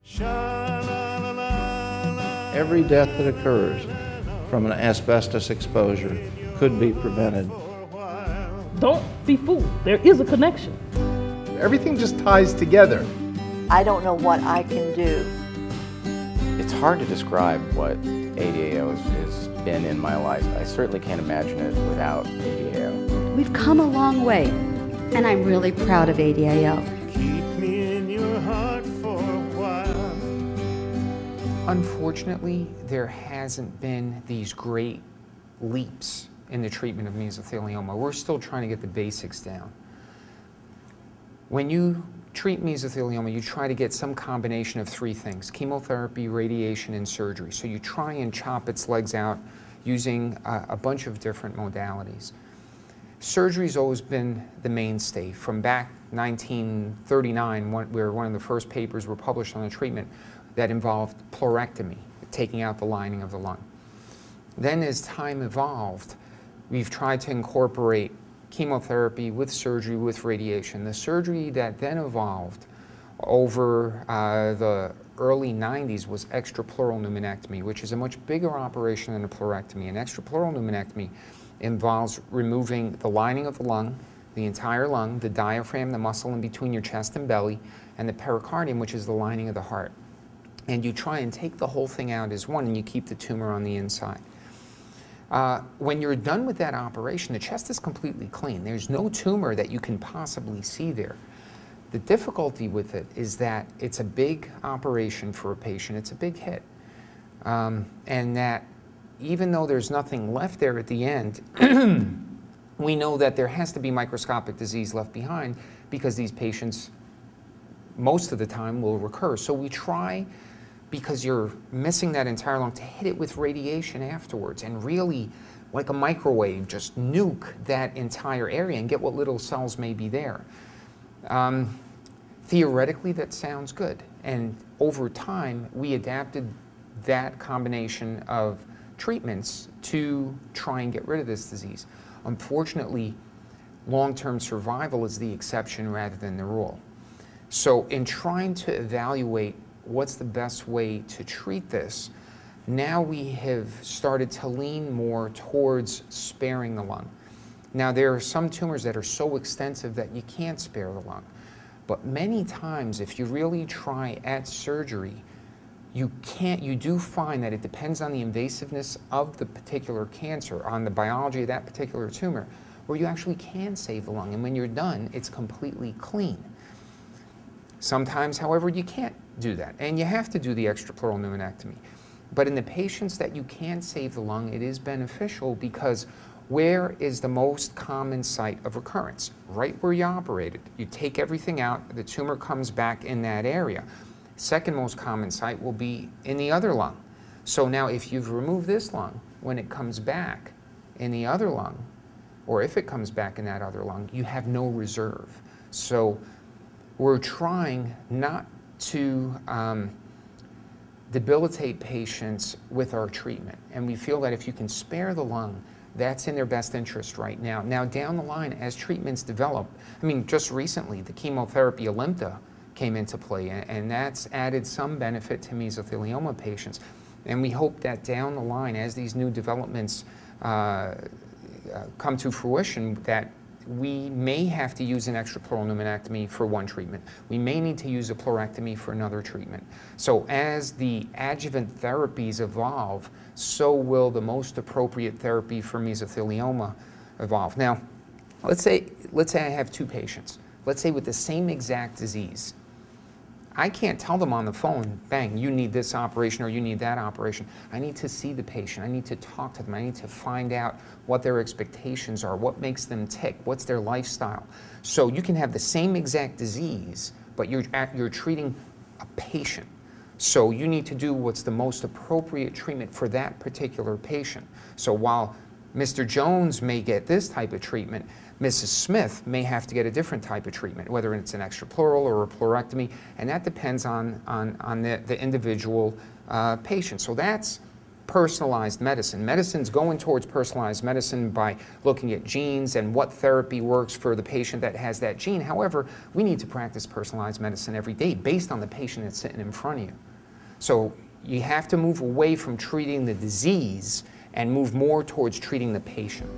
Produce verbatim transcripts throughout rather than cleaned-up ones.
Every death that occurs from an asbestos exposure could be prevented. Don't be fooled. There is a connection. Everything just ties together. I don't know what I can do. It's hard to describe what A D A O has been in my life. I certainly can't imagine it without A D A O. We've come a long way, and I'm really proud of A D A O. Keep me in your heart for a while. Unfortunately, there hasn't been these great leaps in the treatment of mesothelioma. We're still trying to get the basics down. When you treat mesothelioma, you try to get some combination of three things: chemotherapy, radiation, and surgery. So you try and chop its legs out using a, a bunch of different modalities. Surgery's always been the mainstay. From back nineteen thirty-nine, one, where one of the first papers were published on the treatment that involved pleurectomy, taking out the lining of the lung. Then as time evolved, we've tried to incorporate chemotherapy with surgery with radiation. The surgery that then evolved over uh, the early nineties was extrapleural pneumonectomy, which is a much bigger operation than a pleurectomy. An extrapleural pneumonectomy involves removing the lining of the lung, the entire lung, the diaphragm, the muscle in between your chest and belly, and the pericardium, which is the lining of the heart. And you try and take the whole thing out as one, and you keep the tumor on the inside. Uh, when you're done with that operation, the chest is completely clean. There's no tumor that you can possibly see there. The difficulty with it is that it's a big operation for a patient. It's a big hit. Um, and that even though there's nothing left there at the end, we know that there has to be microscopic disease left behind because these patients, most of the time, will recur. So we try, because you're missing that entire lung, to hit it with radiation afterwards and really, like a microwave, just nuke that entire area and get what little cells may be there. Um, theoretically, that sounds good. And over time, we adapted that combination of treatments to try and get rid of this disease. Unfortunately, long-term survival is the exception rather than the rule. So in trying to evaluate what's the best way to treat this, now we have started to lean more towards sparing the lung. Now, there are some tumors that are so extensive that you can't spare the lung. But many times, if you really try at surgery, you can't, you do find that it depends on the invasiveness of the particular cancer, on the biology of that particular tumor, where you actually can save the lung. And when you're done, it's completely clean. Sometimes, however, you can't do that, and you have to do the extrapleural pneumonectomy. But in the patients that you can save the lung, it is beneficial because where is the most common site of recurrence? Right where you operated. You take everything out, the tumor comes back in that area. Second most common site will be in the other lung. So now if you've removed this lung, when it comes back in the other lung, or if it comes back in that other lung, you have no reserve. So we're trying not to um, debilitate patients with our treatment. And we feel that if you can spare the lung, that's in their best interest right now. Now, down the line, as treatments develop, I mean, just recently, the chemotherapy Alimta came into play, and, and that's added some benefit to mesothelioma patients. And we hope that down the line, as these new developments uh, uh, come to fruition, that we may have to use an extrapleural pneumonectomy for one treatment. We may need to use a pleurectomy for another treatment. So as the adjuvant therapies evolve, so will the most appropriate therapy for mesothelioma evolve. Now, let's say, let's say I have two patients, let's say with the same exact disease. I can't tell them on the phone, bang, you need this operation or you need that operation. I need to see the patient. I need to talk to them. I need to find out what their expectations are, what makes them tick, what's their lifestyle. So you can have the same exact disease, but you're, you're treating a patient. So you need to do what's the most appropriate treatment for that particular patient. So while Mister Jones may get this type of treatment, Missus Smith may have to get a different type of treatment, whether it's an extrapleural or a pleurectomy, and that depends on, on, on the, the individual uh, patient. So that's personalized medicine. Medicine's going towards personalized medicine by looking at genes and what therapy works for the patient that has that gene. However, we need to practice personalized medicine every day based on the patient that's sitting in front of you. So you have to move away from treating the disease and move more towards treating the patient.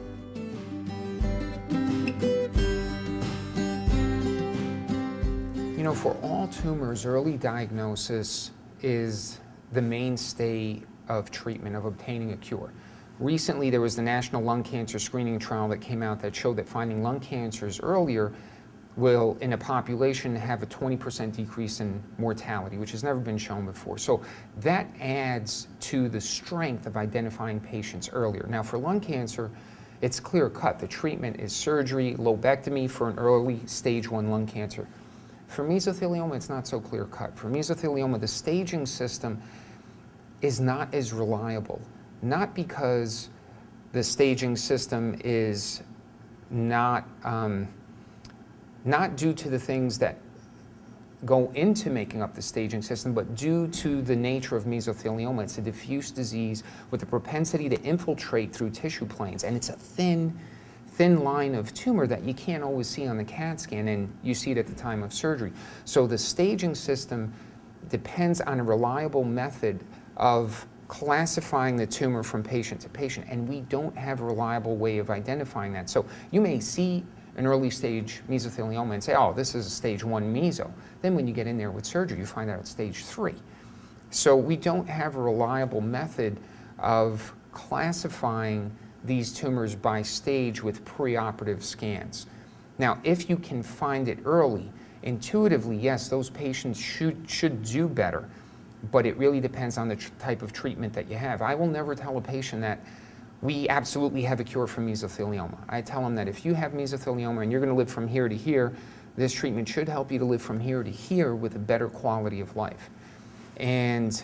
You know, for all tumors, early diagnosis is the mainstay of treatment, of obtaining a cure. Recently, there was the National Lung Cancer Screening Trial that came out that showed that finding lung cancers earlier will, in a population, have a twenty percent decrease in mortality, which has never been shown before. So that adds to the strength of identifying patients earlier. Now, for lung cancer, it's clear cut. The treatment is surgery, lobectomy for an early stage one lung cancer. For mesothelioma, it's not so clear cut. For mesothelioma, the staging system is not as reliable, not because the staging system is not, um, not due to the things that go into making up the staging system, but due to the nature of mesothelioma. It's a diffuse disease with a propensity to infiltrate through tissue planes, and it's a thin, thin line of tumor that you can't always see on the CAT scan, and you see it at the time of surgery. So the staging system depends on a reliable method of classifying the tumor from patient to patient, and we don't have a reliable way of identifying that. So you may see an early stage mesothelioma and say, oh, this is a stage one meso. Then when you get in there with surgery, you find out it's stage three. So we don't have a reliable method of classifying these tumors by stage with preoperative scans. Now, if you can find it early, intuitively, yes, those patients should, should do better, but it really depends on the tr type of treatment that you have. I will never tell a patient that we absolutely have a cure for mesothelioma. I tell them that if you have mesothelioma and you're going to live from here to here, this treatment should help you to live from here to here with a better quality of life. And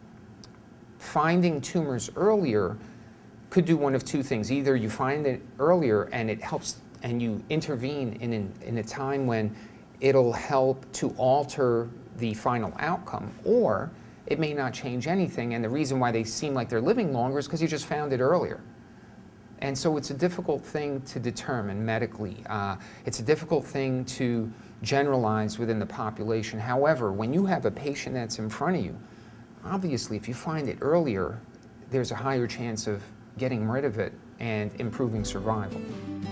finding tumors earlier could do one of two things. Either you find it earlier and it helps, and you intervene in, in, in a time when it'll help to alter the final outcome, or it may not change anything, and the reason why they seem like they're living longer is because you just found it earlier. And so it's a difficult thing to determine medically. Uh, it's a difficult thing to generalize within the population. However, when you have a patient that's in front of you, obviously if you find it earlier, there's a higher chance of getting rid of it and improving survival.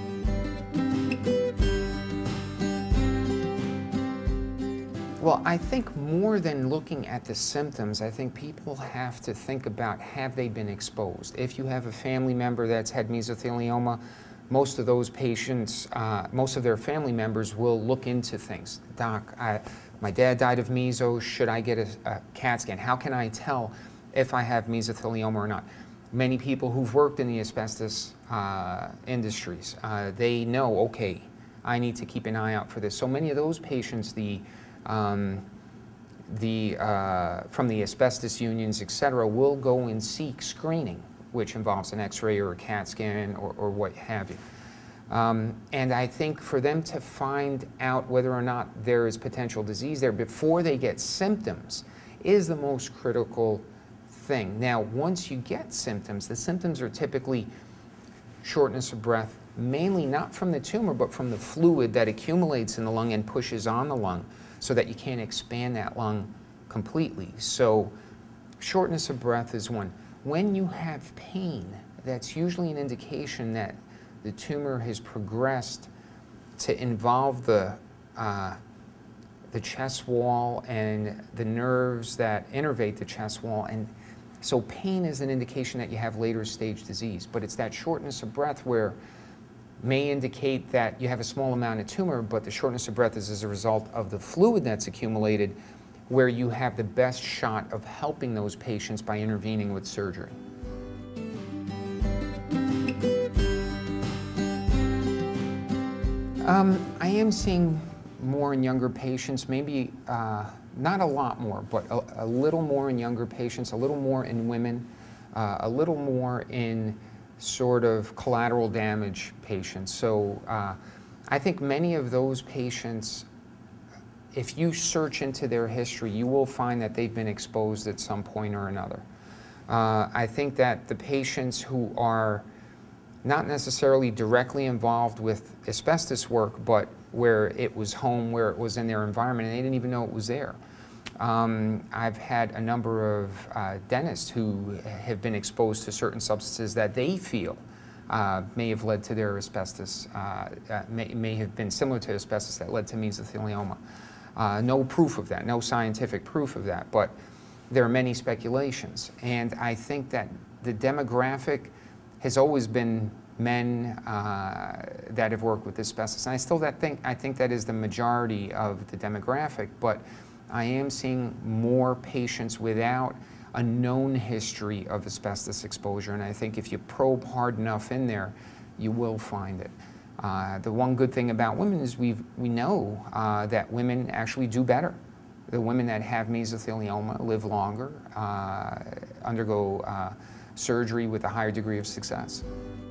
Well, I think more than looking at the symptoms, I think people have to think about, have they been exposed? If you have a family member that's had mesothelioma, most of those patients, uh, most of their family members will look into things. Doc, I, my dad died of meso, should I get a, a CAT scan? How can I tell if I have mesothelioma or not? Many people who've worked in the asbestos uh, industries, uh, they know, okay, I need to keep an eye out for this. So many of those patients, the Um, the, uh, from the asbestos unions, et cetera, will go and seek screening, which involves an X-ray or a CAT scan or, or what have you. Um, and I think for them to find out whether or not there is potential disease there before they get symptoms is the most critical thing. Now, once you get symptoms, the symptoms are typically shortness of breath, mainly not from the tumor, but from the fluid that accumulates in the lung and pushes on the lung, so that you can't expand that lung completely. So shortness of breath is one. When you have pain, that's usually an indication that the tumor has progressed to involve the, uh, the chest wall and the nerves that innervate the chest wall. And so pain is an indication that you have later stage disease, but it's that shortness of breath where may indicate that you have a small amount of tumor, but the shortness of breath is as a result of the fluid that's accumulated, where you have the best shot of helping those patients by intervening with surgery. Um, I am seeing more in younger patients, maybe uh, not a lot more, but a, a little more in younger patients, a little more in women, uh, a little more in sort of collateral damage patients. So uh, I think many of those patients, if you search into their history, you will find that they've been exposed at some point or another. Uh, I think that the patients who are not necessarily directly involved with asbestos work, but where it was home, where it was in their environment, and they didn't even know it was there. Um, I've had a number of uh, dentists who have been exposed to certain substances that they feel uh, may have led to their asbestos, uh, uh, may, may have been similar to asbestos that led to mesothelioma. Uh, no proof of that, no scientific proof of that, but there are many speculations. And I think that the demographic has always been men uh, that have worked with asbestos. And I still that think, I think that is the majority of the demographic, but I am seeing more patients without a known history of asbestos exposure. And I think if you probe hard enough in there, you will find it. Uh, the one good thing about women is we've, we know uh, that women actually do better. The women that have mesothelioma live longer, uh, undergo uh, surgery with a higher degree of success.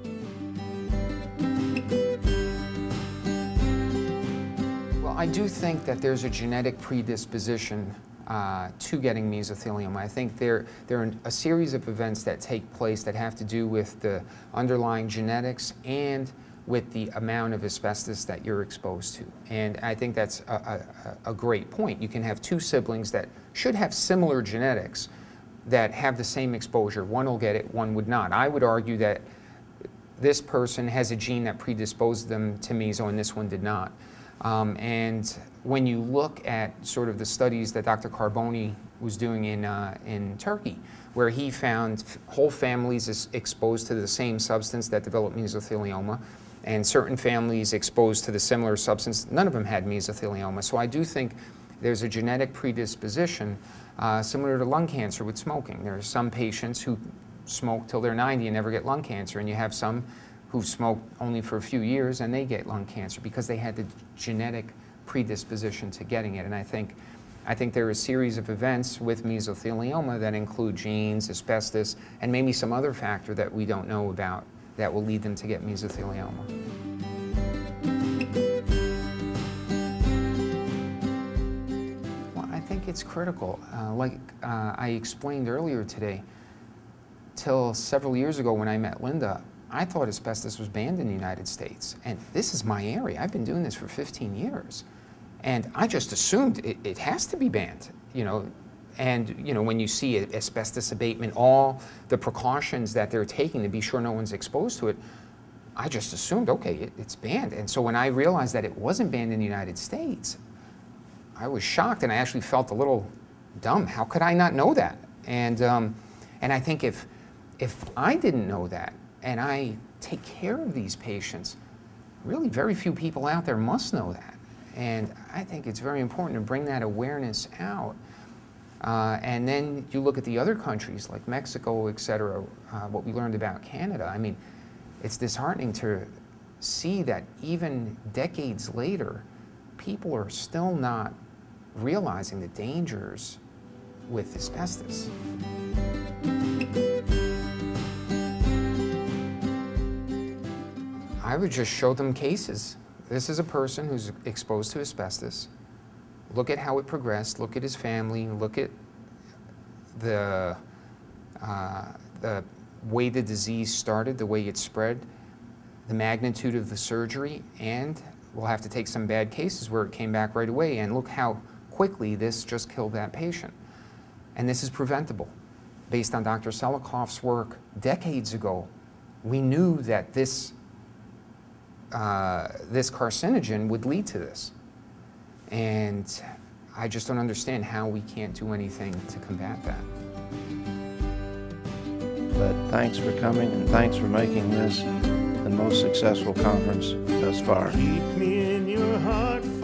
Well, I do think that there's a genetic predisposition uh, to getting mesothelioma. I think there, there are a series of events that take place that have to do with the underlying genetics and with the amount of asbestos that you're exposed to. And I think that's a, a, a great point. You can have two siblings that should have similar genetics that have the same exposure. One will get it, one would not. I would argue that this person has a gene that predisposed them to meso and this one did not. Um, and when you look at sort of the studies that Doctor Carboni was doing in, uh, in Turkey, where he found whole families is exposed to the same substance that developed mesothelioma, and certain families exposed to the similar substance, none of them had mesothelioma. So I do think there's a genetic predisposition uh, similar to lung cancer with smoking. There are some patients who smoke till they're ninety and never get lung cancer, and you have some who smoke only for a few years and they get lung cancer because they had the genetic predisposition to getting it. And I think, I think there are a series of events with mesothelioma that include genes, asbestos, and maybe some other factor that we don't know about that will lead them to get mesothelioma. Well, I think it's critical. Uh, like uh, I explained earlier today, till several years ago when I met Linda, I thought asbestos was banned in the United States. And this is my area. I've been doing this for fifteen years. And I just assumed it, it has to be banned, you know. And, you know, when you see asbestos abatement, all the precautions that they're taking to be sure no one's exposed to it, I just assumed, okay, it, it's banned. And so when I realized that it wasn't banned in the United States, I was shocked and I actually felt a little dumb. How could I not know that? And, um, and I think if, if I didn't know that and I take care of these patients, really very few people out there must know that. And I think it's very important to bring that awareness out. Uh, and then you look at the other countries like Mexico, et cetera, uh, what we learned about Canada. I mean, it's disheartening to see that even decades later, people are still not realizing the dangers with asbestos. I would just show them cases. This is a person who's exposed to asbestos. Look at how it progressed, look at his family, look at the, uh, the way the disease started, the way it spread, the magnitude of the surgery, and we'll have to take some bad cases where it came back right away, and look how quickly this just killed that patient. And this is preventable. Based on Doctor Selikoff's work decades ago, we knew that this, uh, this carcinogen would lead to this. And I just don't understand how we can't do anything to combat that. But thanks for coming, and thanks for making this the most successful conference thus far. Keep me in your heart